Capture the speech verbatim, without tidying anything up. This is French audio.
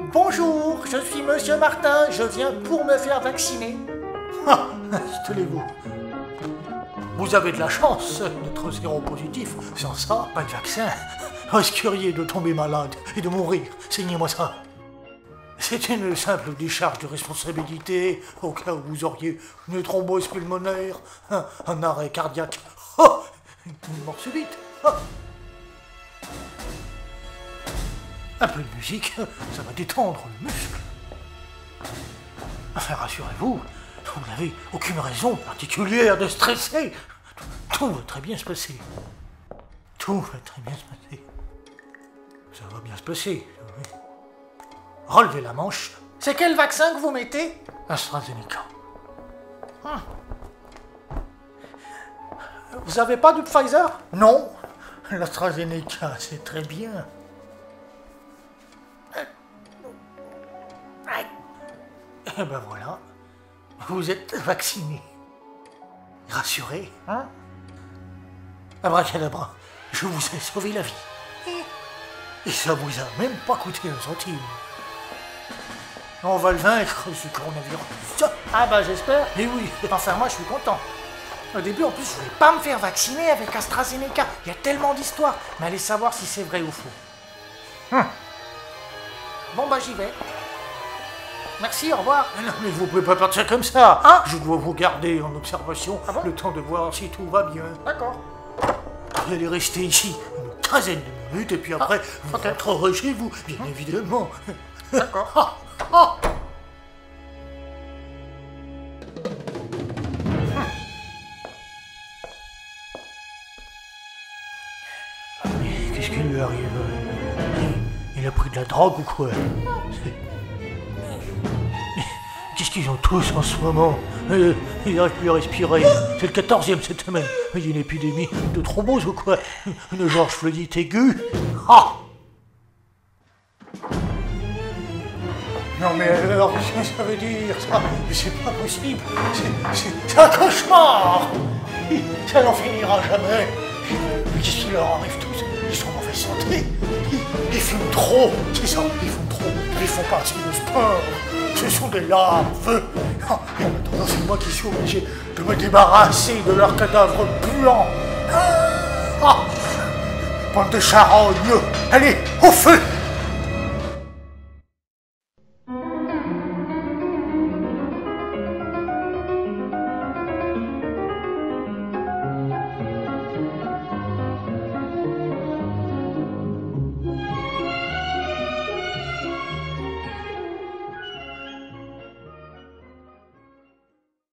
Bonjour, je suis Monsieur Martin, je viens pour me faire vacciner. Ah, tenez-vous. Vous avez de la chance d'être séropositif. Sans ça, pas de vaccin. Risqueriez de tomber malade et de mourir. Signez-moi ça. C'est une simple décharge de responsabilité au cas où vous auriez une thrombose pulmonaire, un, un arrêt cardiaque, oh, une mort subite. Oh. Un peu de musique, ça va détendre le muscle. Enfin, rassurez-vous, vous n'avez aucune raison particulière de stresser. Tout va très bien se passer. Tout va très bien se passer. Ça va bien se passer. Oui. Relevez la manche. C'est quel vaccin que vous mettez? AstraZeneca. Hum. Vous avez pas du Pfizer? Non. L'AstraZeneca, c'est très bien. Et ben voilà, vous êtes vacciné. Rassuré, hein? Abracadabra, je vous ai sauvé la vie. Et ça vous a même pas coûté un centime. On va le vaincre, ce coronavirus. Ah bah j'espère. Et oui. Enfin moi je suis content. Au début en plus je voulais pas me faire vacciner avec AstraZeneca. Il y a tellement d'histoires. Mais allez savoir si c'est vrai ou faux. Hum. Bon bah j'y vais. Merci, au revoir. Non, mais vous pouvez pas partir comme ça. Hein? Je dois vous garder en observation, ah bon? Le temps de voir si tout va bien. D'accord. Vous allez rester ici une quinzaine de minutes et puis après, ah, vous okay. rentrerez chez vous, bien mmh. évidemment. D'accord. Ah, ah. Mais qu'est-ce qui lui arrive? Il a pris de la drogue ou quoi? Qu'est-ce qu'ils ont tous en ce moment? euh, Ils n'arrivent plus à respirer. C'est le quatorzième cette semaine. Il y a une épidémie de thrombose ou quoi? Une George Floyd aiguë. Ah! Non mais alors, qu'est-ce que ça veut dire ça? C'est pas possible. C'est un cauchemar. Ça n'en finira jamais. Mais qu'est-ce qui leur arrive tous? Ils sont en mauvaise santé. Ils, ils fument trop. C'est ça, ils fument trop. Ils font pas assez de sport. Ce sont des larves. Oh, et en attendant, c'est moi qui suis obligé de me débarrasser de leurs cadavres puants. Ah, bande de charognes. Allez, au feu!